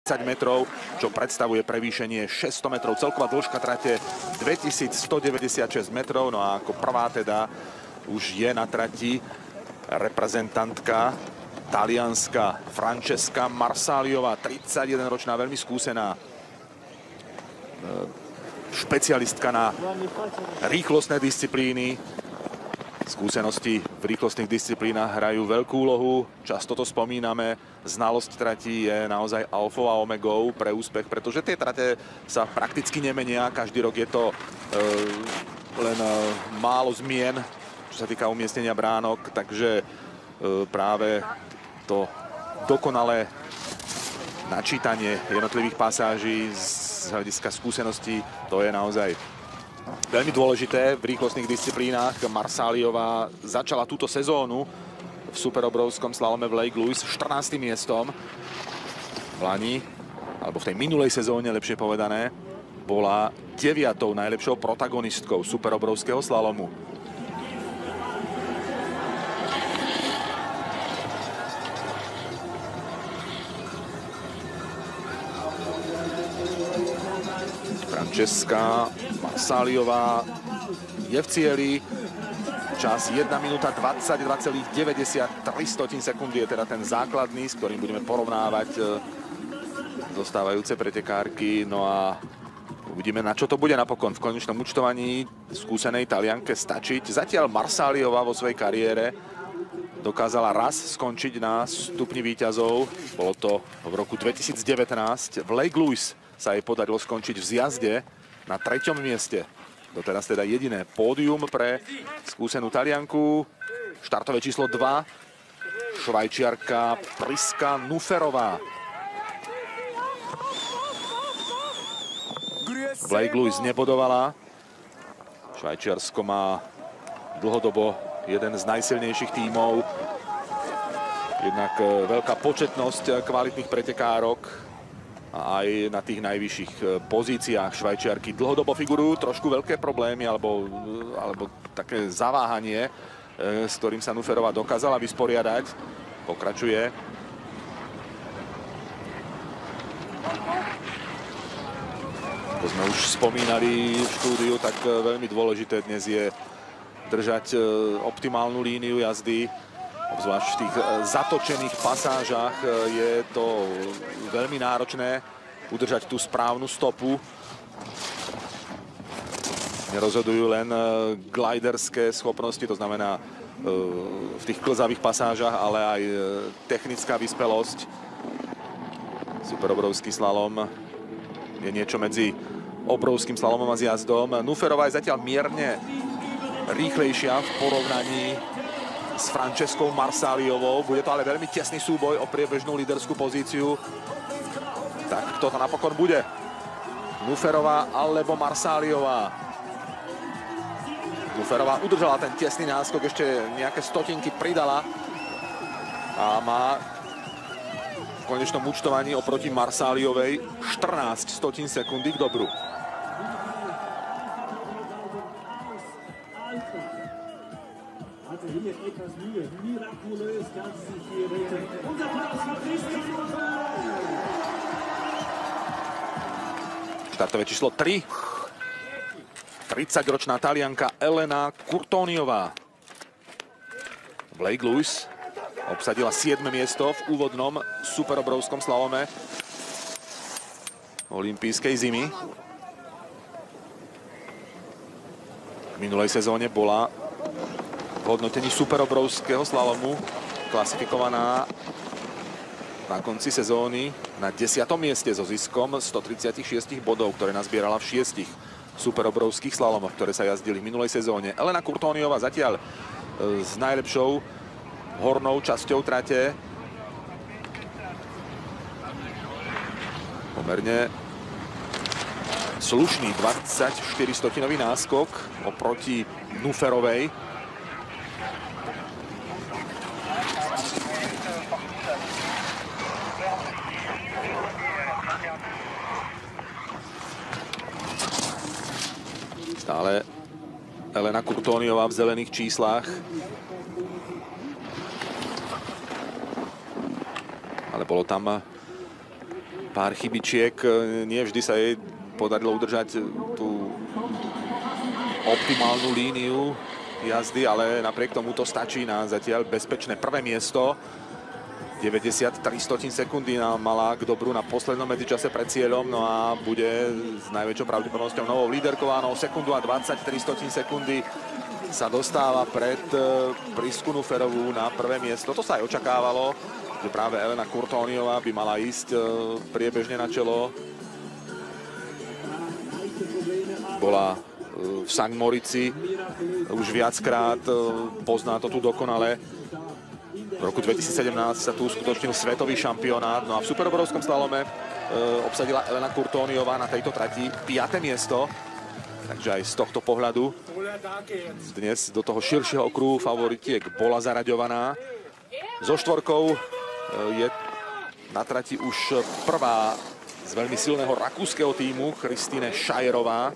metrov, čo predstavuje prevýšenie 600 metrov. Celková dĺžka trate 2196 metrov. No a ako prvá teda už je na trati reprezentantka talianska Francesca Marsaliová, 31-ročná, veľmi skúsená špecialistka na rýchlostné disciplíny. Skúsenosti v rýchlostných disciplínach hrajú veľkú úlohu. Často to spomíname. Znalosť trati je naozaj alfou a omegou pre úspech, pretože tie trate sa prakticky nemenia. Každý rok je to len málo zmien, čo sa týka umiestnenia bránok. Takže práve to dokonalé načítanie jednotlivých pasáží z hľadiska skúseností, to je naozaj veľmi dôležité v rýchlostných disciplínach. Marsaliová začala túto sezónu v superobrovskom slalome v Lake Louise 14. miestom. V lani, alebo v tej minulej sezóne, lepšie povedané, bola 9. najlepšou protagonistkou superobrovského slalomu. Francesca Marsaliová je v cieli. Čas 1 minúta 22,93 sekundy je teda ten základný, s ktorým budeme porovnávať zostávajúce pretekárky. No a uvidíme, na čo to bude napokon v konečnom účtovaní skúsenej Talianke stačiť. Zatiaľ Marsaliová vo svojej kariére dokázala raz skončiť na stupni víťazov. Bolo to v roku 2019. V Lake Louise sa jej podarilo skončiť v zjazde na 3. mieste. Doteraz teda jediné pódium pre skúsenú Talianku. Štartové číslo 2. Švajčiarka Priska Nuferová. V Lake Louise nebodovala. Švajčiarsko má dlhodobo jeden z najsilnejších tímov. Jednak veľká početnosť kvalitných pretekárok. A aj na tých najvyšších pozíciách Švajčiarky dlhodobo figurujú trošku veľké problémy alebo také zaváhanie, s ktorým sa Nuferová dokázala vysporiadať. Pokračuje. Ako sme už spomínali v štúdiu, tak veľmi dôležité dnes je držať optimálnu líniu jazdy. Obzvlášť v tých zatočených pasážach je to veľmi náročné udržať tú správnu stopu. Nerozhodujú len gliderské schopnosti, to znamená v tých klzavých pasážach, ale aj technická vyspelosť. Superobrovský slalom je niečo medzi obrovským slalomom a zjazdom. Nuferová je zatiaľ mierne rýchlejšia v porovnaní s Franceskou Marsaliovou. Bude to ale veľmi tesný súboj o priebežnú líderskú pozíciu. Tak kto to napokon bude? Nuferová alebo Marsaliová? Nuferová udržala ten tesný náskok, ešte nejaké stotinky pridala a má v konečnom účtovaní oproti Marsaliovej 14 stotín sekundy k dobru. Štartové číslo 3. 30-ročná Talianka Elena Curtoniová. V Lake Louise obsadila 7. miesto v úvodnom superobrovskom slalome olympijskej zimy. V minulej sezóne bola v hodnotení superobrovského slalomu klasifikovaná na konci sezóny na 10. mieste so ziskom 136 bodov, ktoré nazbierala v 6 superobrovských slalomoch, ktoré sa jazdili v minulej sezóne. Elena Curtoniová zatiaľ s najlepšou hornou časťou trate. Pomerne slušný 24-stotinový náskok oproti Nuferovej. Stále Elena Curtoniová v zelených číslach. Ale bolo tam pár chybičiek. Nie vždy sa jej podarilo udržať tú optimálnu líniu jazdy, ale napriek tomu to stačí na zatiaľ bezpečné prvé miesto. 93 sekundy mala k dobru na poslednom medzičase pred cieľom, no a bude s najväčšou pravdepodobnosťou novou líderkou. Áno, sekundu a 23 sekundy sa dostáva pred Prisku Nuferovú na prvé miesto. To sa aj očakávalo, že práve Elena Courtoniová by mala ísť priebežne na čelo. Bola v St. Morici už viackrát, pozná to tu dokonale. V roku 2017 sa tu uskutočnil svetový šampionát, no a v superobrovskom slalome obsadila Elena Courtoniová na tejto trati 5. miesto. Takže aj z tohto pohľadu dnes do toho širšieho okruhu favoritiek bola zaraďovaná. So štvorkou je na trati už prvá z veľmi silného rakúskeho tímu, Kristine Schajerová.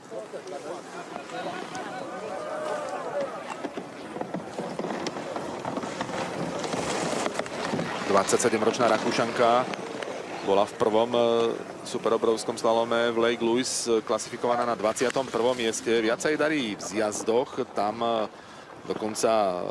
Ročná Rakúšanka bola v prvom superobrovskom slalome v Lake Louise klasifikovaná na 21. mieste. Viac sa jej darí v zjazdoch, tam dokonca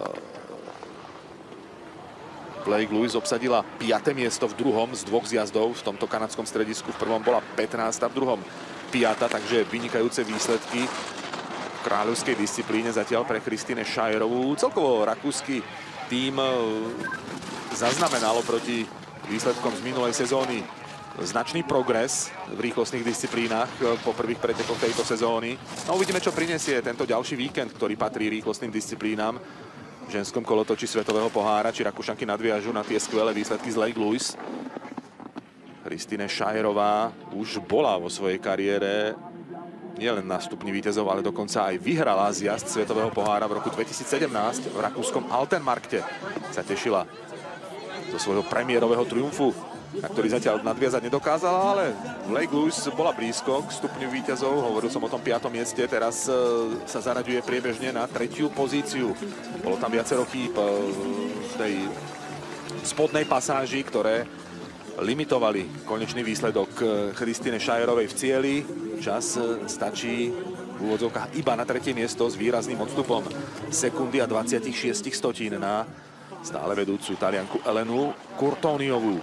v Lake Louise obsadila 5. miesto v druhom z 2 zjazdov. V tomto kanadskom stredisku v prvom bola 15. v druhom 5. Takže vynikajúce výsledky v kráľovskej disciplíne zatiaľ pre Kristine Schajerovú. Celkovo rakúsky tím zaznamenalo proti výsledkom z minulej sezóny značný progres v rýchlostných disciplínach po prvých pretekoch tejto sezóny. No uvidíme, čo prinesie tento ďalší víkend, ktorý patrí rýchlostným disciplínám v ženskom kolotočí svetového pohára, či Rakúšanky nadviažu na tie skvelé výsledky z Lake Louise. Kristine Schajerová už bola vo svojej kariére nielen na stupni víťazov, ale dokonca aj vyhrala zjazd svetového pohára v roku 2017 v rakúskom Altenmarkte. Sa tešila zo svojho premiérového triumfu, na ktorý zatiaľ nadviazať nedokázala, ale v Lake Louise bola blízko k stupňu víťazov. Hovoril som o tom 5. mieste, teraz sa zaraďuje priebežne na 3. pozíciu. Bolo tam viacero chýb v tej spodnej pasáži, ktoré limitovali konečný výsledok Kristine Schajerovej v cieli. Čas stačí v úvodzovkách iba na 3. miesto s výrazným odstupom sekundy a 26 stotín na stále vedúcu Talianku Elenu Courtoniovú.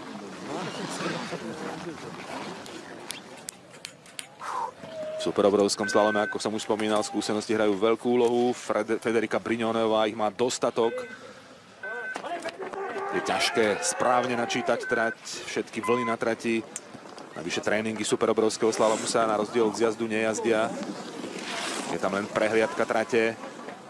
V superobrovskom slalome, ako som už spomínal, skúsenosti hrajú veľkú úlohu. Federica Brignonová ich má dostatok. Je ťažké správne načítať trať, všetky vlny na trati. Navyše tréningy superobrovského slalomu sa na rozdiel od zjazdu nejazdia. Je tam len prehliadka trate.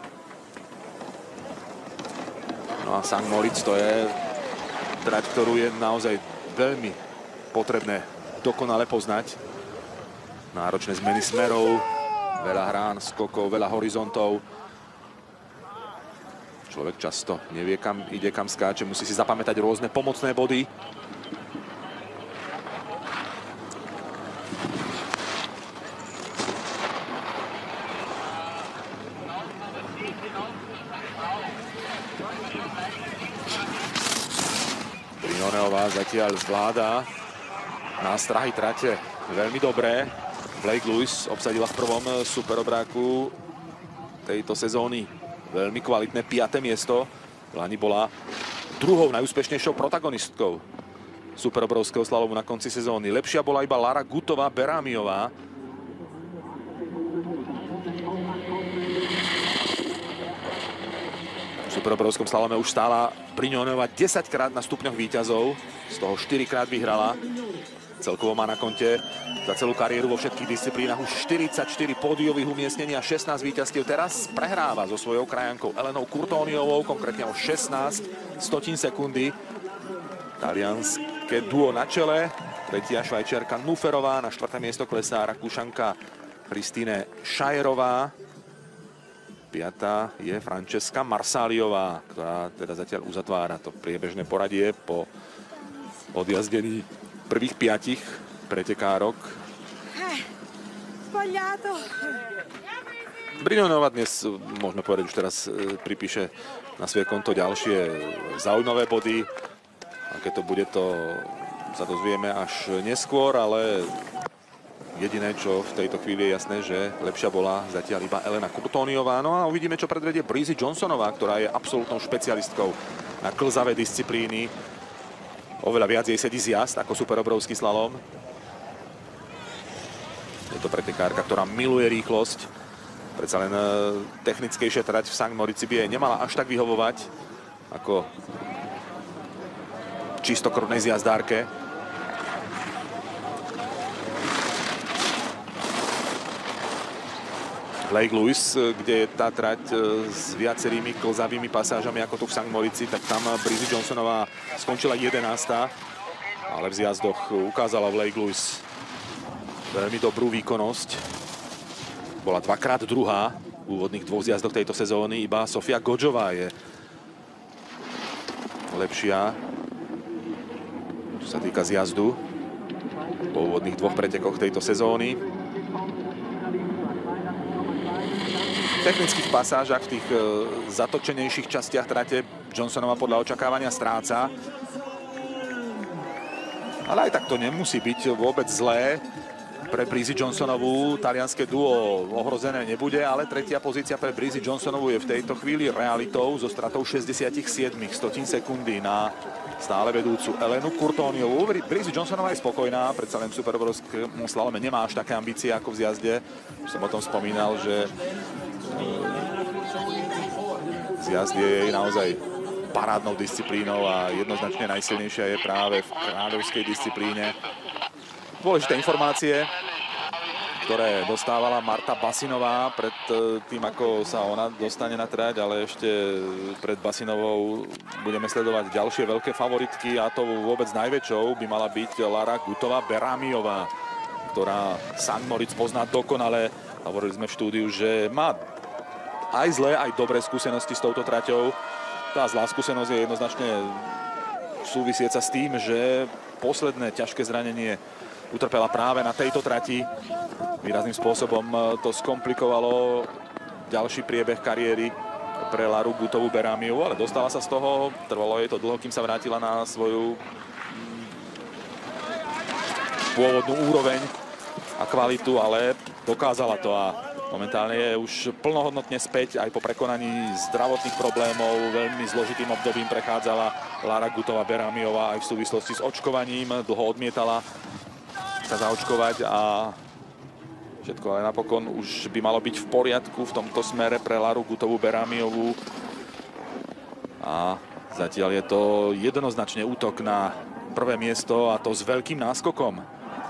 No a St. Moritz, to je trať, ktorú je naozaj veľmi potrebné dokonale poznať. Náročné zmeny smerov, veľa hrán, skokov, veľa horizontov. Človek často nevie, kam ide, kam skáče, musí si zapamätať rôzne pomocné body. Brignonová zatiaľ zvláda nástrahy trate veľmi dobré. V Lake Louise obsadila v prvom superobráku tejto sezóny veľmi kvalitné 5. miesto. Lani bola druhou najúspešnejšou protagonistkou superobrovského slalomu na konci sezóny. Lepšia bola iba Lara Gutová-Berámiová. V superobrovskom slalome už stála Brignonová 10-krát na stupňoch víťazov, z toho 4-krát vyhrala. Celkovo má na konte za celú kariéru vo všetkých disciplínach už 44 pódiových umiestnení a 16 víťazstiev. Teraz prehráva so svojou krajankou Elenou Courtoniovou, konkrétne o 16 stotín sekundy. Talianske duo na čele, tretia Švajčiarka Nuferová, na 4. miesto klesá Rakúšanka Kristine Schajerová. 5. je Francesca Marsaliová, ktorá teda zatiaľ uzatvára to priebežné poradie po odjazdení prvých 5 pretekárok. Brignonová dnes, môžeme povedať, už teraz pripíše na svoje konto ďalšie zaujímavé body. A keď to bude to sa dozvieme až neskôr, ale jediné, čo v tejto chvíli je jasné, že lepšia bola zatiaľ iba Elena Kurtóniová. No a uvidíme, čo predvedie Breezy Johnsonová, ktorá je absolútnou špecialistkou na klzavé disciplíny. Oveľa viac jej sedí zjazd ako superobrovský slalom. Je to pretekárka, ktorá miluje rýchlosť. Predsa len technickejšia trať v St. Moritzi by jej nemala až tak vyhovovať ako čistokrvnej zjazdárke. Lake Louise, kde je tá trať s viacerými klzavými pasážami ako tu v St. Moritzi, tak tam Breezy Johnsonová skončila 11. Ale v zjazdoch ukázala v Lake Louise veľmi dobrú výkonnosť. Bola dvakrát druhá v úvodných dvoch zjazdoch tejto sezóny. Iba Sofia Godžová je lepšia, čo sa týka zjazdu po úvodných dvoch pretekoch tejto sezóny. V technických pasážach, v tých zatočenejších častiach trate Johnsonova podľa očakávania stráca. Ale aj tak to nemusí byť vôbec zlé. Pre Breezy Johnsonovú talianske duo ohrozené nebude, ale tretia pozícia pre Breezy Johnsonovú je v tejto chvíli realitou so stratou 67 stotín sekundy na stále vedúcu Elenu Kurtóniovú. Breezy Johnsonová je spokojná, predsa len v superobrovskom slalome nemá až také ambície ako v zjazde. Už som o tom spomínal, že zjazd je jej naozaj parádnou disciplínou a jednoznačne najsilnejšia je práve v kráľovskej disciplíne. Dôležité informácie, ktoré dostávala Marta Basinová pred tým, ako sa ona dostane na trať, ale ešte pred Basinovou budeme sledovať ďalšie veľké favoritky a to vôbec najväčšou by mala byť Lara Gutová-Berámiová, ktorá St. Moritz pozná dokonale. Hovorili sme v štúdiu, že má aj zlé, aj dobré skúsenosti s touto traťou. Tá zlá skúsenosť je jednoznačne súvisieca s tým, že posledné ťažké zranenie utrpela práve na tejto trati. Výrazným spôsobom to skomplikovalo ďalší priebeh kariéry pre Laru Gutovú-Berámiovú, ale dostala sa z toho. Trvalo jej to dlho, kým sa vrátila na svoju pôvodnú úroveň a kvalitu, ale dokázala to a momentálne je už plnohodnotne späť aj po prekonaní zdravotných problémov. Veľmi zložitým obdobím prechádzala Lara Gutová-Berámiová aj v súvislosti s očkovaním. Dlho odmietala sa zaočkovať a všetko, ale napokon už by malo byť v poriadku v tomto smere pre Laru Gutovú-Berámiovú. A zatiaľ je to jednoznačne útok na prvé miesto a to s veľkým náskokom.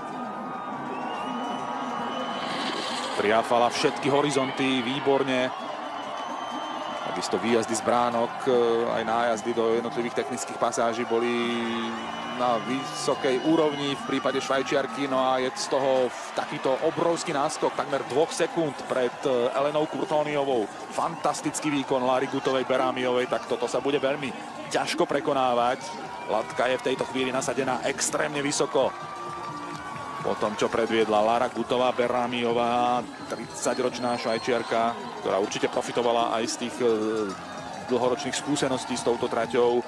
Priáfala všetky horizonty výborne. Takisto výjazdy z bránok, aj nájazdy do jednotlivých technických pasáží boli na vysokej úrovni v prípade Švajčiarky. No a je z toho takýto obrovský náskok, takmer 2 sekúnd pred Elenou Kurtóniovou. Fantastický výkon Lary Gutovej-Berámiovej, tak toto sa bude veľmi ťažko prekonávať. Latka je v tejto chvíli nasadená extrémne vysoko. Po tom, čo predviedla Lara Gutová-Berámiová, 30-ročná Švajčiarka, ktorá určite profitovala aj z tých dlhoročných skúseností s touto traťou.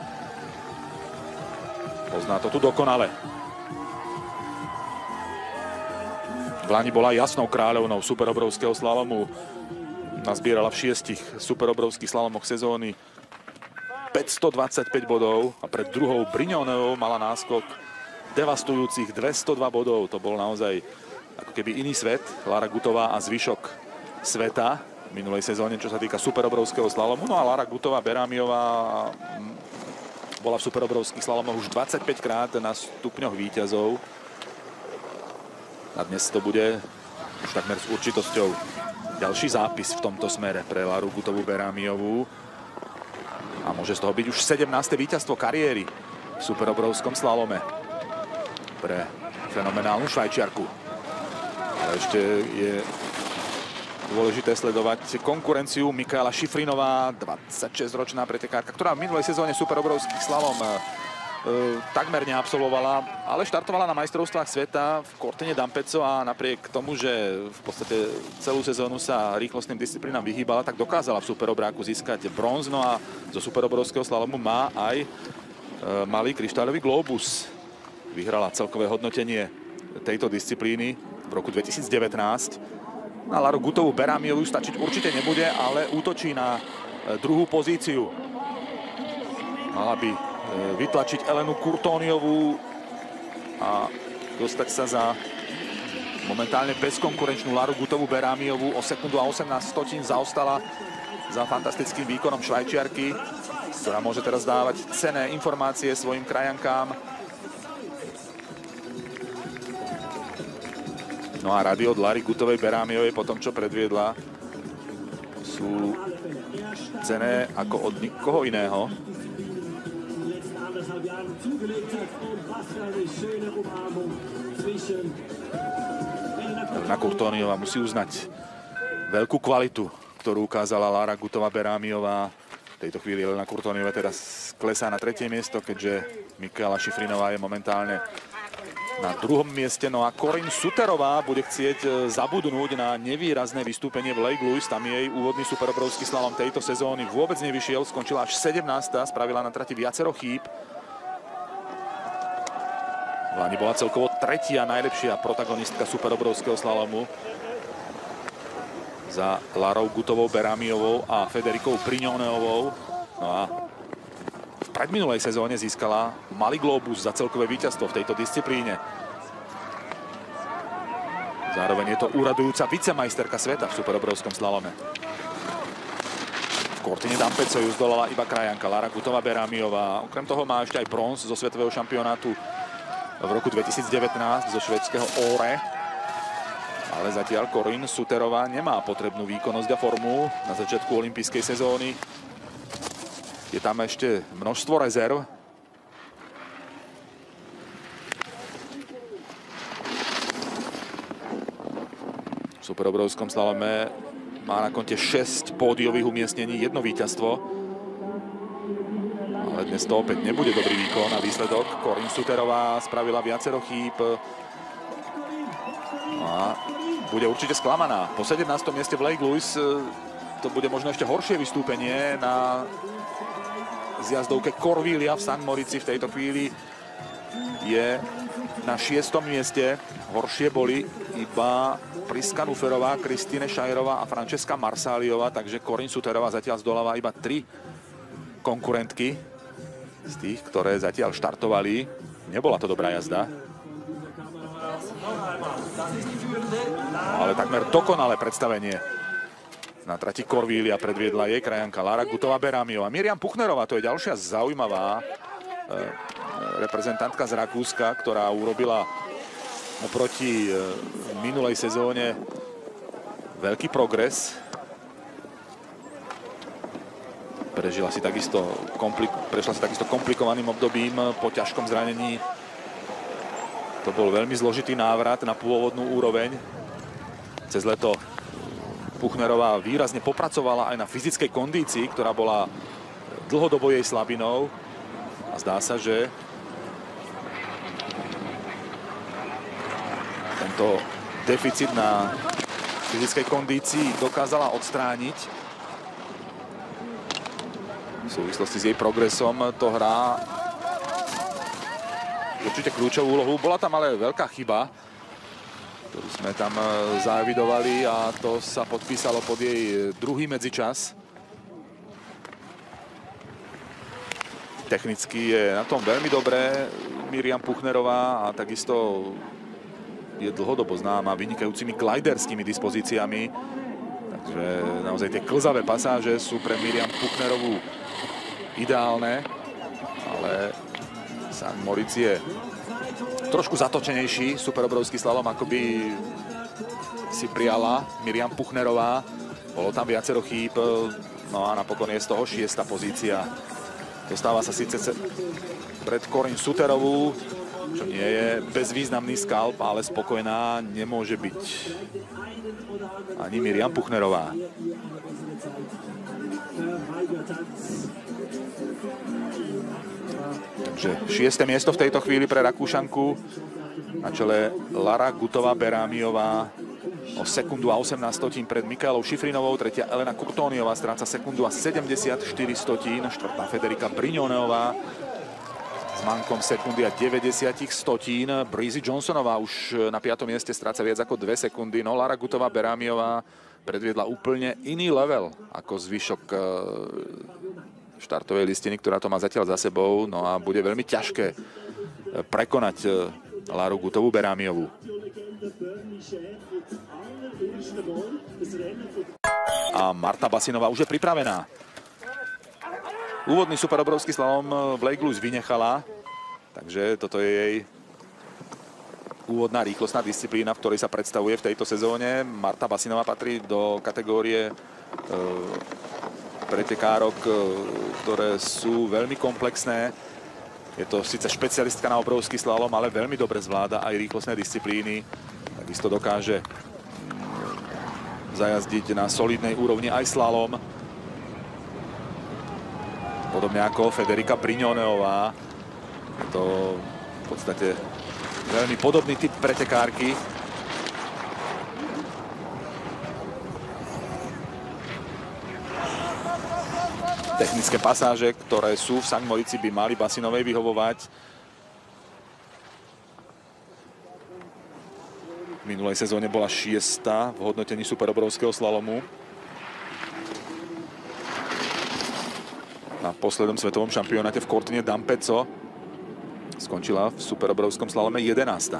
Pozná to tu dokonale. V lani bola jasnou kráľovnou superobrovského slalomu. Nazbierala v 6 superobrovských slalomoch sezóny 525 bodov a pred druhou Brignonovou mala náskok devastujúcich 202 bodov. To bol naozaj ako keby iný svet. Lara Gutová a zvyšok sveta v minulej sezóne, čo sa týka superobrovského slalomu. No a Lara Gutová-Berámiová bola v superobrovských slalomoch už 25 krát na stupňoch víťazov. A dnes to bude už takmer s určitosťou ďalší zápis v tomto smere pre Laru Gutovú-Berámiovú. A môže z toho byť už 17. víťazstvo kariéry v superobrovskom slalome pre fenomenálnu Švajčiarku. Ale ešte je dôležité sledovať konkurenciu. Mikaela Šifrinová, 26-ročná pretekárka, ktorá v minulej sezóne superobrovský slalom takmer neabsolvovala, ale štartovala na majstrovstvách sveta v Cortine d'Ampezzo a napriek tomu, že v podstate celú sezónu sa rýchlostným disciplínám vyhýbala, tak dokázala v superobráku získať bronz. No a zo superobrovského slalomu má aj malý kryštáľový globus. vyhrala celkové hodnotenie tejto disciplíny v roku 2019. Na Laru Gutovú Berámiovu stačiť určite nebude, ale útočí na druhú pozíciu. Mala by vytlačiť Elenu Kurtóniovú a dostať sa za momentálne bezkonkurenčnú Laru Gutovú Berámiovú. O sekundu a 18 stotín zaostala za fantastickým výkonom Švajčiarky, ktorá môže teraz dávať cenné informácie svojim krajankám. No a rady od Lary Gutovej Berámiovej po tom, čo predviedla, sú cenné ako od nikoho iného. Elena Kurtóniová musí uznať veľkú kvalitu, ktorú ukázala Lara Gutová Berámiová. V tejto chvíli Elena Kurtóniová teraz klesá na 3. miesto, keďže Michaela Šifrinová je momentálne na 2. mieste. No a Corinne Suterová bude chcieť zabudnúť na nevýrazné vystúpenie v Lake Louise. Tam jej úvodný superobrovský slalom tejto sezóny vôbec nevyšiel. Skončila až 17. Spravila na trati viacero chýb. V lani bola celkovo 3. najlepšia protagonistka superobrovského slalomu za Larou Gutovou Berámiovou a Federikou Brignoneovou. No a v predminulej sezóne získala malý globus za celkové víťazstvo v tejto disciplíne. Zároveň je to úradujúca vicemajsterka sveta v superobrovskom slalome. V Cortine d'Ampezzo ju zdolala iba krajanka Lara Gutová Berámiová. Okrem toho má ešte aj bronz zo svetového šampionátu v roku 2019 zo švédskeho Åre. Ale zatiaľ Corinne Suterová nemá potrebnú výkonnosť a formu na začiatku olympijskej sezóny. Je tam ešte množstvo rezerv. V superobrovskom slalome má na konte 6 pódiových umiestnení, 1 víťazstvo. Ale dnes to opäť nebude dobrý výkon a výsledok. Corinne Suterová spravila viacero chýb. A bude určite sklamaná. Po 17. mieste v Lake Louise to bude možno ešte horšie vystúpenie na zjazdovke Corviglia v St. Moritzi. V tejto chvíli je na 6. mieste. Horšie boli iba Priska Nuferová, Kristine Šajerová a Francesca Marsáliová, takže Corinne Suterová zatiaľ zdoláva iba 3 konkurentky z tých, ktoré zatiaľ štartovali. Nebola to dobrá jazda. Ale takmer dokonalé predstavenie na trati Corviglia predviedla jej krajanka Lara Gutová Berámiová. Miriam Puchnerová, to je ďalšia zaujímavá reprezentantka z Rakúska, ktorá urobila oproti minulej sezóne veľký progres. Prešla si takisto komplikovaným obdobím po ťažkom zranení. To bol veľmi zložitý návrat na pôvodnú úroveň. Cez leto Puchnerová výrazne popracovala aj na fyzickej kondícii, ktorá bola dlhodobo jej slabinou. A zdá sa, že tento deficit na fyzickej kondícii dokázala odstrániť. V súvislosti s jej progresom to hrá určite kľúčovú úlohu. Bola tam ale veľká chyba, ktorú sme tam zaevidovali, a to sa podpísalo pod jej druhý medzičas. Technicky je na tom veľmi dobré Miriam Puchnerová a takisto je dlhodobo známa vynikajúcimi gliderskými dispozíciami. Takže naozaj tie klzavé pasáže sú pre Miriam Puchnerovú ideálne, ale St. Moritz je trošku zatočenejší superobrovský slalom, ako by si prijala Miriam Puchnerová. Bolo tam viacero chýb, no a napokon je z toho 6. pozícia. Dostáva sa síce pred Corinne Suterovú, čo nie je bezvýznamný skalp, ale spokojná nemôže byť ani Miriam Puchnerová. Takže 6. miesto v tejto chvíli pre Rakúšanku. Na čele Lara Gutová Berámiová o sekundu a 18 stotín pred Michaelou Šifrinovou. Tretia Elena Kurtóniová stráca sekundu a 74 stotín. Štvrtá Federica Brignoneová mankom sekundy a 90 stotín. Breezy Johnsonová už na 5. mieste stráca viac ako 2 sekundy. No Lara Gutová-Berámiová predviedla úplne iný level ako zvyšok štartovej listiny, ktorá to má zatiaľ za sebou. No a bude veľmi ťažké prekonať Laru Gutovú-Berámiovú. A Marta Basinová už je pripravená. Úvodný superobrovský slalom Blake Lewis vynechala, takže toto je jej úvodná rýchlostná disciplína, v ktorej sa predstavuje v tejto sezóne. Marta Basinová patrí do kategórie pretekárok, ktoré sú veľmi komplexné. Je to síce špecialistka na obrovský slalom, ale veľmi dobre zvláda aj rýchlostné disciplíny. Takisto dokáže zajazdiť na solidnej úrovni aj slalom. Podobne ako Federica Brignoneová. Je to v podstate veľmi podobný typ pretekárky. Technické pasáže, ktoré sú v St. Moritzi, by mali Basinovej vyhovovať. V minulej sezóne bola 6. v hodnotení superobrovského slalomu. Na poslednom svetovom šampionáte v Cortine d'Ampezzo skončila v superobrovskom slalome 11.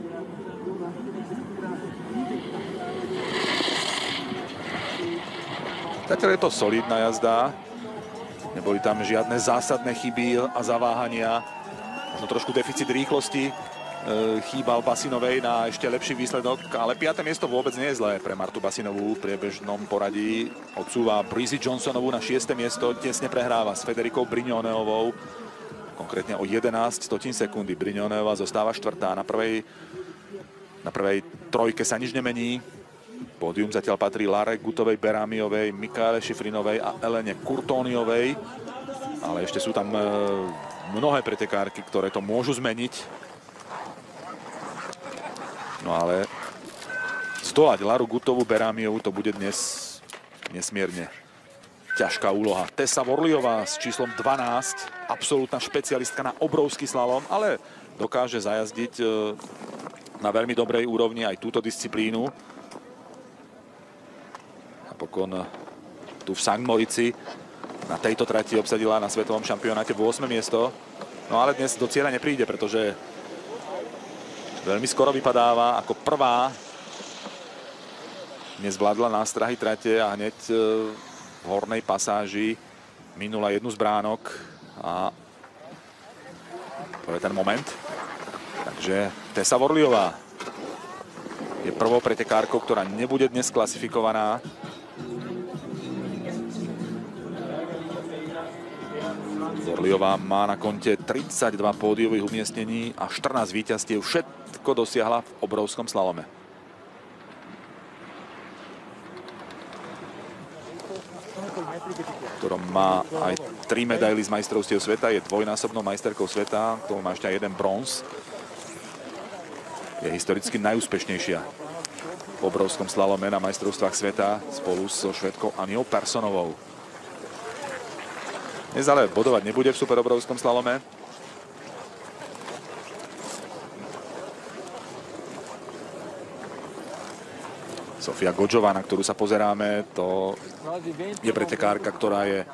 Zatiaľ je to solidná jazda. Neboli tam žiadne zásadné chyby a zaváhania. Možno trošku deficit rýchlosti chýbal Basinovej na ešte lepší výsledok, ale 5. miesto vôbec nie je zlé pre Martu Basinovú. V priebežnom poradí odsúva Breezy Johnsonovú na 6. miesto, tesne prehráva s Federikou Brignoneovou, konkrétne o 11 stotín sekundy. Brignoneová zostáva 4. Na prvej trojke sa nič nemení. Pódium zatiaľ patrí Lare Gutovej-Berámiovej, Mikaele Šifrinovej a Elene Kurtóniovej, ale ešte sú tam mnohé pretekárky, ktoré to môžu zmeniť. No ale zdolať Laru Gutovú-Berámiovú to bude dnes nesmierne ťažká úloha. Tessa Worleyová s číslom 12, absolútna špecialistka na obrovský slalom, ale dokáže zajazdiť na veľmi dobrej úrovni aj túto disciplínu. Napokon tu v St. Moritzi na tejto trati obsadila na svetovom šampionáte 8. miesto. No ale dnes do cieľa nepríde, pretože veľmi skoro vypadáva. Ako prvá nezvládla nástrahy trate a hneď v hornej pasáži minula jednu z bránok a to je ten moment. Takže Tessa Worleyová je prvou pretekárkou, ktorá nebude dnes klasifikovaná. Worleyová má na konte 32 pódiových umiestnení a 14 víťazstiev. Všetko dosiahla v obrovskom slalome. Ktorom má aj 3 medaily z majstrovstiev sveta. Je dvojnásobnou majsterkou sveta. K tomu má ešte aj jeden bronz. Je historicky najúspešnejšia v obrovskom slalome na majstrovstvách sveta spolu so Švédkou Aniou Perssonovou. Dnes ale bodovať nebude v superobrovskom slalome. Sofia Godžová, na ktorú sa pozeráme, to je pretekárka, ktorá je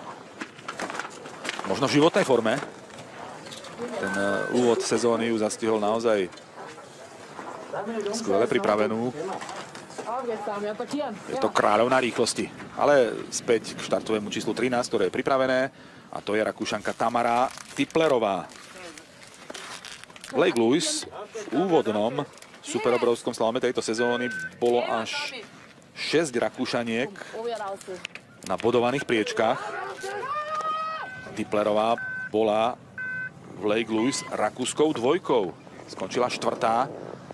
možno v životnej forme. Ten úvod sezóny ju zastihol naozaj skvele pripravenú. Je to kráľovná rýchlosti. Ale späť k štartovému číslu 13, ktoré je pripravené. A to je Rakúšanka Tamara Tiplerová. Blake Lewis v úvodnom superobrovskom slalome tejto sezóny bolo až 6 Rakúšaniek na bodovaných priečkách. Tiplerová bola Blake Lewis rakúskou dvojkou. Skončila 4.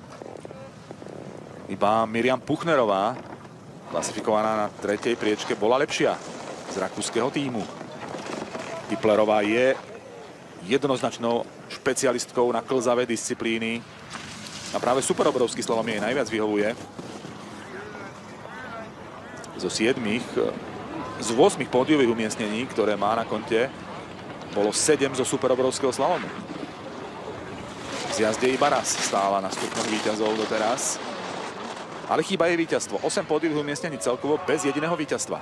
Iba Miriam Puchnerová, klasifikovaná na 3. priečke, bola lepšia z rakúskeho tímu. Tiplerová je jednoznačnou špecialistkou na klzavé disciplíny. A práve superobrovský slalom jej najviac vyhovuje. Z 8 pódiových umiestnení, ktoré má na konte, bolo 7 zo superobrovského slalomu. V jazde iba raz stála na stupňoch víťazov doteraz. Ale chýba jej víťazstvo. 8 pódiových umiestnení celkovo bez jediného víťazstva.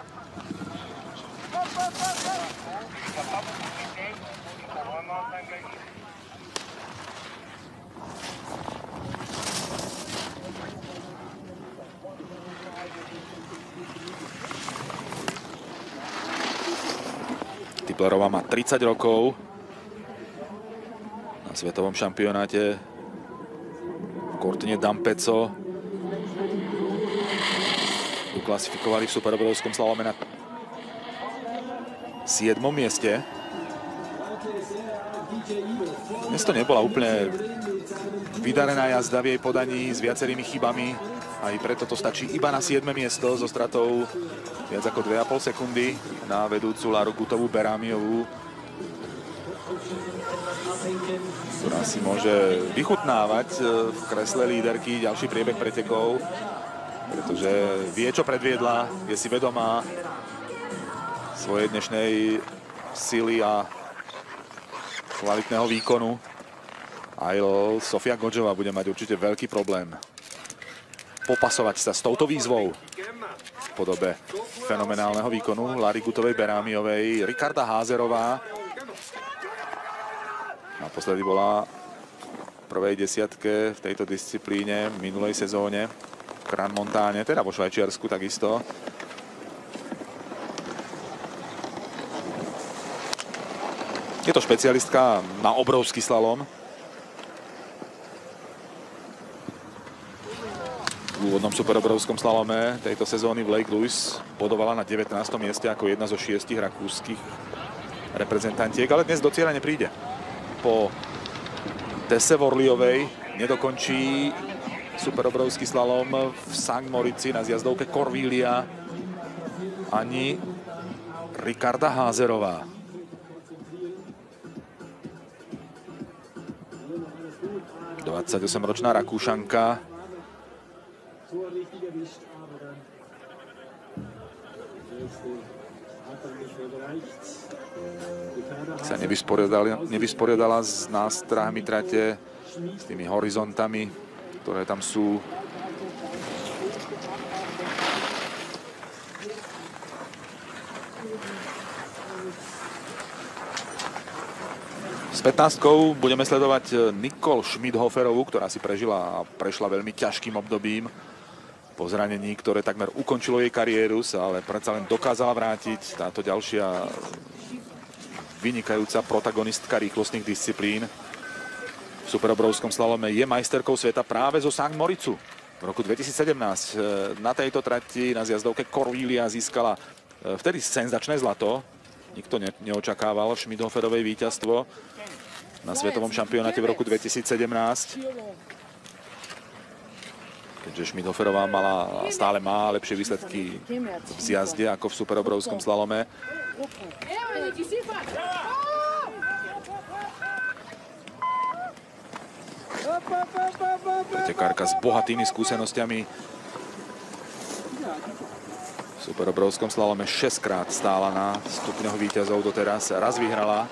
Tiplerová má 30 rokov. Na svetovom šampionáte v Cortine d'Ampezzo ju klasifikovali v superobrovskom slalome na 7. mieste. Dnes to nebola úplne vydarená jazda v jej podaní s viacerými chybami. Aj preto to stačí iba na 7. miesto so stratou viac ako 2,5 sekundy na vedúcu Laru Gutovú-Berámiovú, ktorá si môže vychutnávať v kresle líderky ďalší priebeh pretekov, pretože vie, čo predviedla, je si vedomá svojej dnešnej sily a kvalitného výkonu. Aj Sofia Godžová bude mať určite veľký problém popasovať sa s touto výzvou v podobe fenomenálneho výkonu Lary Gutovej-Berámiovej. Ricarda Házerová naposledy bola v prvej desiatke v tejto disciplíne v minulej sezóne v Crans-Montagne, teda vo Švajčiarsku takisto. Je to špecialistka na obrovský slalom. V úvodnom superobrovskom slalome tejto sezóny v Lake Louise bodovala na 19. mieste ako jedna zo 6 rakúskych reprezentantiek, ale dnes do cieľa nepríde. Po Tesse Worliovej nedokončí superobrovský slalom v St. Moritzi na zjazdovke Corviglia ani Ricarda Házerová. Dvadsaťosemročná Rakúšanka sa nevysporiadala s nástrahami trate, s tými horizontami, ktoré tam sú. S 15-kou budeme sledovať Nicole Schmidhoferovú, ktorá si prežila a prešla veľmi ťažkým obdobím po zranení, ktoré takmer ukončilo jej kariéru, ale predsa len dokázala vrátiť. Táto ďalšia vynikajúca protagonistka rýchlostných disciplín v superobrovskom slalome je majsterkou sveta práve zo St. Moritzu. V roku 2017 na tejto trati na zjazdovke Corviglia získala vtedy senzačné zlato. Nikto neočakával Schmidhoferovej víťazstvo na svetovom šampionáte v roku 2017. Keďže Schmidhoferová mala a stále má lepšie výsledky v zjazde ako v superobrovskom slalome. Pretekárka s bohatými skúsenostiami v superobrovskom slalome 6-krát stála na stupňoch víťazov doteraz. Raz vyhrala.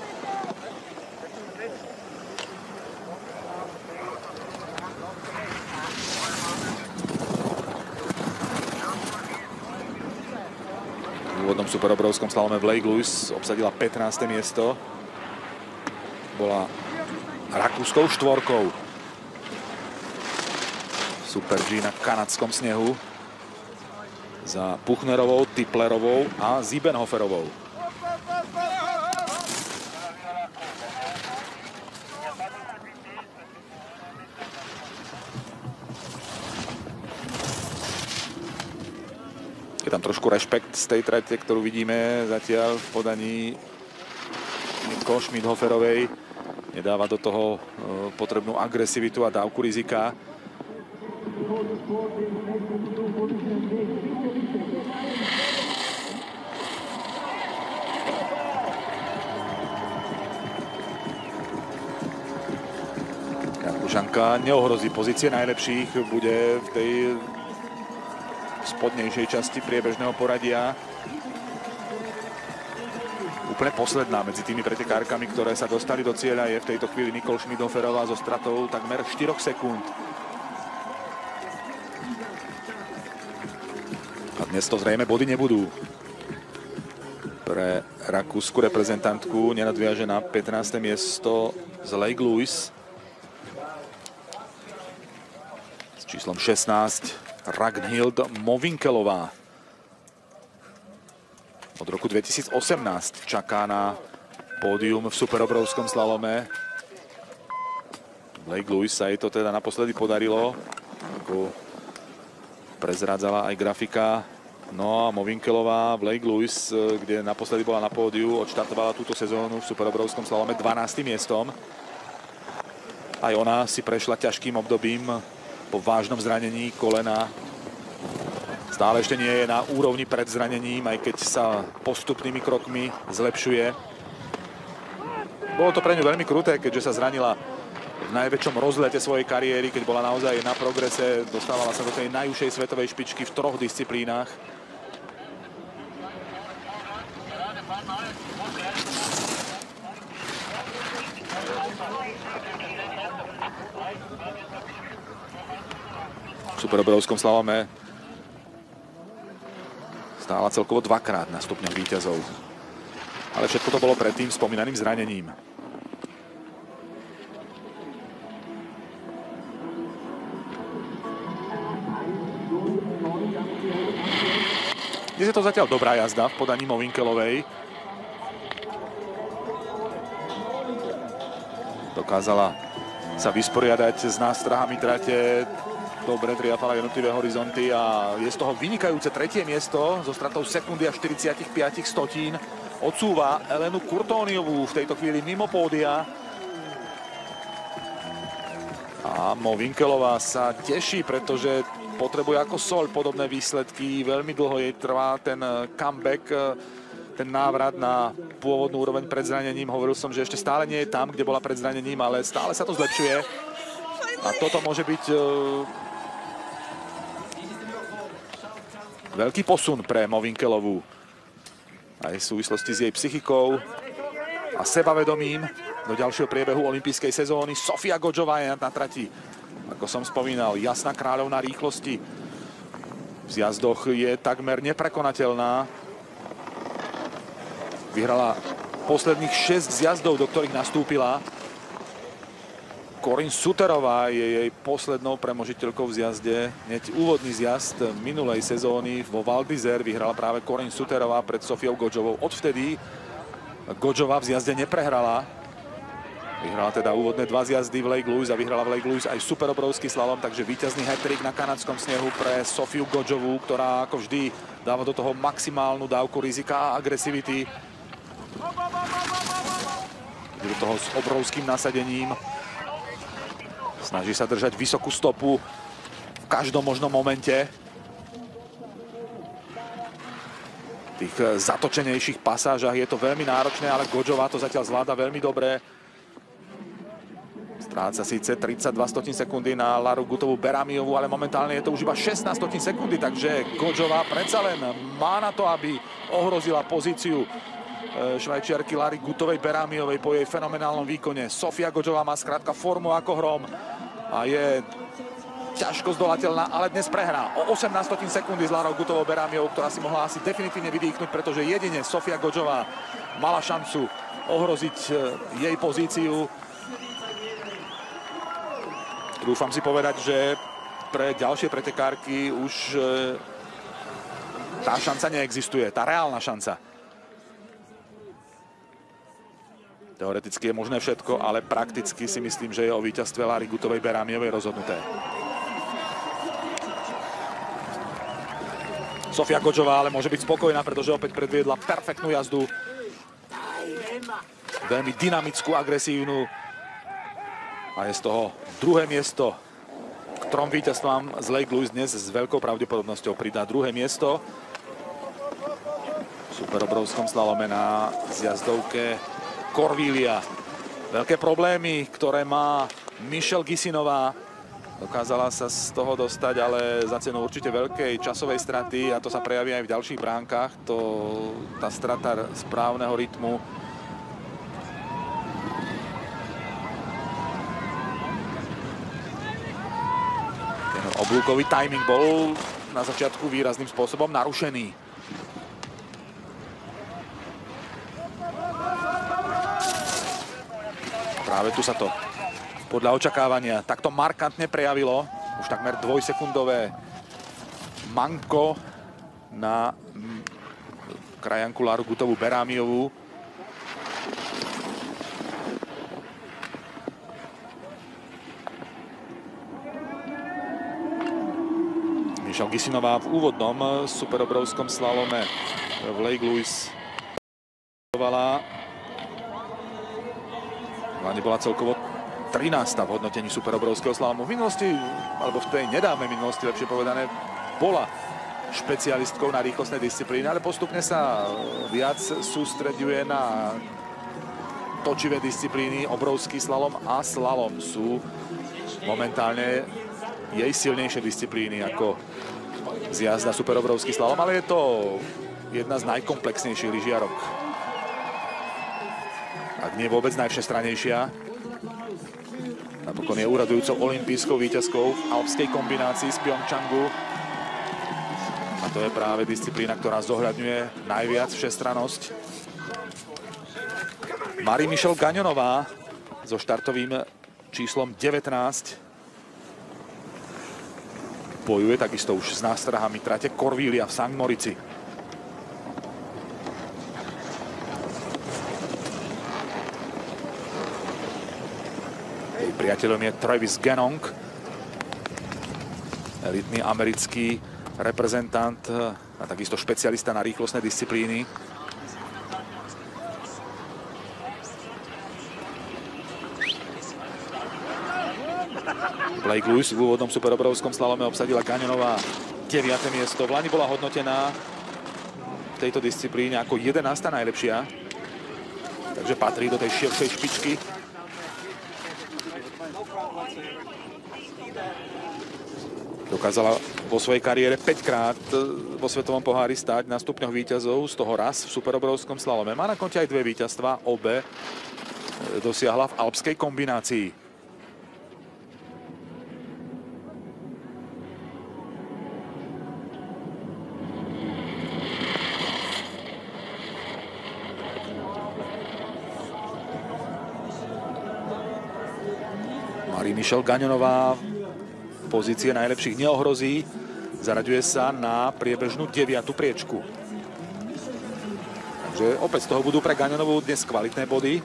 V úvodnom superobrovskom slalome v Lake Louise obsadila 15. miesto. Bola rakúskou štvorkou Super G na kanadskom snehu za Puchnerovou, Tiplerovou a Siebenhoferovou. Je tam trošku rešpekt z tej trate, ktorú vidíme zatiaľ v podaní Nicole Schmidhoferovej. Nedáva do toho potrebnú agresivitu a dávku rizika. Rakúšanka neohrozí pozície najlepších, bude v tej spodnejšej časti priebežného poradia. úplne posledná medzi tými pretekárkami, ktoré sa dostali do cieľa, je v tejto chvíli Nicole Schmidhoferová so stratou takmer 4 sekúnd. A dnes to zrejme body nebudú. Pre rakúsku reprezentantku nenadviaže na 15. miesto z Lake Louise s číslom 16 Ragnhild Movinkelová. Od roku 2018 čaká na pódium v superobrovskom slalome. Lake Louise sa jej to teda naposledy podarilo, ako prezrádzala aj grafika. No a Movinkelová v Lake Louise, kde naposledy bola na pódiu, odštartovala túto sezónu v superobrovskom slalome 12. miestom. Aj ona si prešla ťažkým obdobím po vážnom zranení kolena. Stále ešte nie je na úrovni pred zranením, aj keď sa postupnými krokmi zlepšuje. Bolo to pre ňu veľmi kruté, keďže sa zranila v najväčšom rozlete svojej kariéry, keď bola naozaj na progrese, dostávala sa do tej najúžšej svetovej špičky v 3 disciplínach. V superobrovskom slalome stála celkovo 2-krát na stupňoch víťazov. Ale všetko to bolo predtým spomínaným zranením. Dnes je to zatiaľ dobrá jazda v podaní Movinkelovej. Dokázala sa vysporiadať s nástrahami trate. Dobre triafala jednotlivé horizonty a je z toho vynikajúce 3. miesto so stratou sekundy a 45 stotín. Odsúva Elenu Kurtóniovú v tejto chvíli mimo pódia. A Movinkelová sa teší, pretože potrebuje ako soľ podobné výsledky. Veľmi dlho jej trvá ten comeback, ten návrat na pôvodnú úroveň pred zranením. Hovoril som, že ešte stále nie je tam, kde bola pred zranením, ale stále sa to zlepšuje. A toto môže byť veľký posun pre Movinkelovú. Aj v súvislosti s jej psychikou a sebavedomím do ďalšieho priebehu olympijskej sezóny. Sofia Godžová je na trati. Ako som spomínal, jasná kráľovná rýchlosti. V zjazdoch je takmer neprekonateľná. Vyhrala posledných 6 zjazdov, do ktorých nastúpila. Corinne Suterová je jej poslednou premožiteľkou v zjazde. Hneď úvodný zjazd minulej sezóny vo Val d'Isère vyhrala práve Corinne Suterová pred Sofiou Godžovou. Odvtedy Godžová v zjazde neprehrala. Vyhrala teda úvodné 2 zjazdy v Lake Louise a vyhrala v Lake Louise aj superobrovský slalom, takže víťazný hat-trick na kanadskom snehu pre Sofiu Godžovú, ktorá ako vždy dáva do toho maximálnu dávku rizika a agresivity. Do toho s obrovským nasadením. Snaží sa držať vysokú stopu v každom možnom momente. V tých zatočenejších pasážach je to veľmi náročné, ale Godžová to zatiaľ zvláda veľmi dobre. Stráca síce 32 sekundy na Laru Gutovú Beramiovú, ale momentálne je to už iba 16 sekundy, takže Godžová predsa len má na to, aby ohrozila pozíciu Švajčiarky Lary Gutovej Beramiovej po jej fenomenálnom výkone. Sofia Godžová má skrátka formu ako hrom a je ťažko zdolateľná, ale dnes prehrá o 18 sekundy s Larou Gutovou Beramiovou, ktorá si mohla asi definitívne vydýchnuť, pretože jedine Sofia Godžová mala šancu ohroziť jej pozíciu. Trúfam si povedať, že pre ďalšie pretekárky už tá šanca neexistuje, tá reálna šanca. Teoreticky je možné všetko, ale prakticky si myslím, že je o víťazstve Lary Gutovej Beramiovej rozhodnuté. Sofia Godžová ale môže byť spokojná, pretože opäť predviedla perfektnú jazdu. Veľmi dynamickú, agresívnu. A je z toho druhé miesto k 3 víťazstvám z Lake Louise. Dnes s veľkou pravdepodobnosťou pridá druhé miesto v superobrovskom slalome na zjazdovke Corviglia. Veľké problémy, ktoré má Michelle Gisinová. Dokázala sa z toho dostať, ale za cenu určite veľkej časovej straty a to sa prejaví aj v ďalších bránkach. Tá strata správneho rytmu. Ten oblúkový timing bol na začiatku výrazným spôsobom narušený. Práve tu sa to podľa očakávania takto markantne prejavilo. Už takmer dvojsekundové manko na krajanku Laru Gutovú Berámiovú. Michelle Gisinová v úvodnom superobrovskom slalome v Lake Louise bola celkovo 13. v hodnotení superobrovského slalomu. V minulosti, alebo v tej nedávnej minulosti, lepšie povedané, bola špecialistkou na rýchlostnej disciplíne, ale postupne sa viac sústreďuje na točivé disciplíny. Obrovský slalom a slalom sú momentálne jej silnejšie disciplíny ako zjazda superobrovský slalom, ale je to jedna z najkomplexnejších lyžiarok. Ak nie vôbec najvšestrannejšia. Napokon je úradujúcou olympijskou víťazkou v alpskej kombinácii z Pyeongchangu. A to je práve disciplína, ktorá zohľadňuje najviac všestrannosť. Marie-Michelle Gagnonová so štartovým číslom 19 bojuje takisto už s nástrahami trate Corviglia v St. Moritzi. Priateľom je Travis Ganong, elitný americký reprezentant a takisto špecialista na rýchlostné disciplíny. Lake Louise v úvodnom superobrovskom slalome obsadila Gagnonová 9. miesto. V lani bola hodnotená v tejto disciplíne ako 11. najlepšia, takže patrí do tej širšej špičky. Dokázala vo svojej kariére 5-krát vo svetovom pohári stáť na stupňoch víťazov, z toho raz v superobrovskom slalome. Má na konte aj 2 víťazstvá, obe dosiahla v alpskej kombinácii. Marie-Michelle Gagnonová pozície najlepších neohrozí. Zaraďuje sa na priebežnú 9. priečku. Takže opäť z toho budú pre Gagnonovú dnes kvalitné body.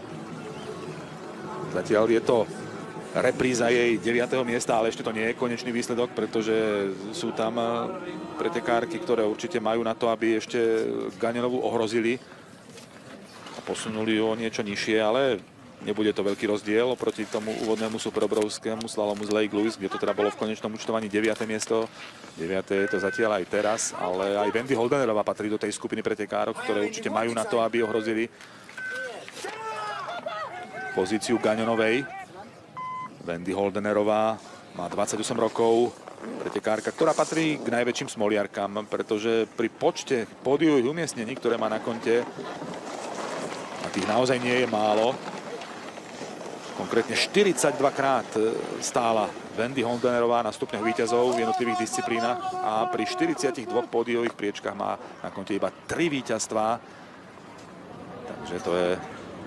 Zatiaľ je to repríza jej 9. miesta, ale ešte to nie je konečný výsledok, pretože sú tam pretekárky, ktoré určite majú na to, aby ešte Gagnonovú ohrozili a posunuli ju o niečo nižšie, ale nebude to veľký rozdiel oproti tomu úvodnému superobrovskému slalomu z Lake Louise, kde to teda bolo v konečnom účtovaní 9. miesto. 9. je to zatiaľ aj teraz, ale aj Wendy Holdenerová patrí do tej skupiny pretekárok, ktoré určite majú na to, aby ohrozili pozíciu Gagnonovej. Wendy Holdenerová má 28 rokov, pretekárka, ktorá patrí k najväčším smoliarkám, pretože pri počte pódiových umiestnení, ktoré má na konte, a tých naozaj nie je málo, konkrétne 42 krát stála Wendy Holdenerová na stupňoch víťazov v jednotlivých disciplínach a pri 42 pódiových priečkách má na konte iba 3 víťazstvá. Takže to je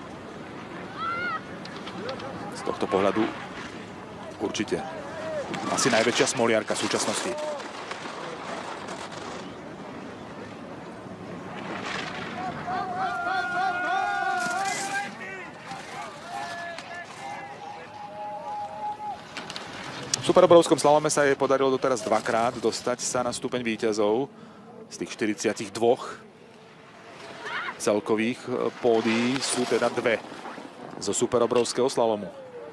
z tohto pohľadu určite asi najväčšia smoliarka v súčasnosti. V superobrovskom slalome sa jej podarilo doteraz 2-krát dostať sa na stupeň víťazov. Z tých 42 celkových pódií sú teda 2 zo superobrovského slalomu.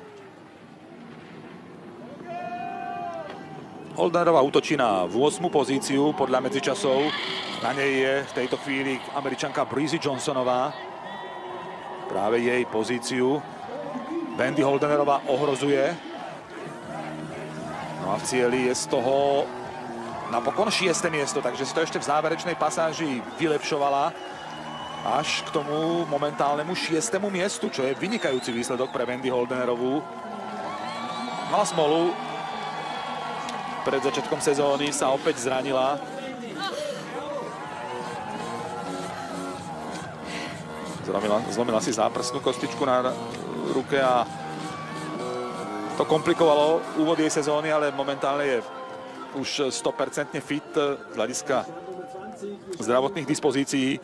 Holdenerová útočí na 8. pozíciu podľa medzičasov. Na nej je v tejto chvíli Američanka Breezy Johnsonová. Práve jej pozíciu Wendy Holdenerová ohrozuje. a v cieli je z toho napokon 6. miesto, takže si to ešte v záverečnej pasáži vylepšovala až k tomu momentálnemu 6. miestu, čo je vynikajúci výsledok pre Wendy Holdenerovú. Mala smolu. Pred začiatkom sezóny sa opäť zranila. Zlomila si záprstnú kostičku na ruke a to komplikovalo úvod jej sezóny, ale momentálne je už 100% fit z hľadiska zdravotných dispozícií.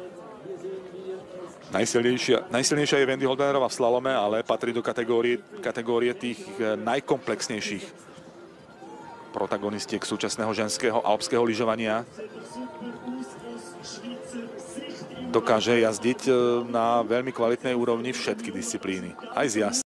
Najsilnejšia je Wendy Holdenerová v slalome, ale patrí do kategórie tých najkomplexnejších protagonistiek súčasného ženského alpského lyžovania. Dokáže jazdiť na veľmi kvalitnej úrovni všetky disciplíny, aj z jazd.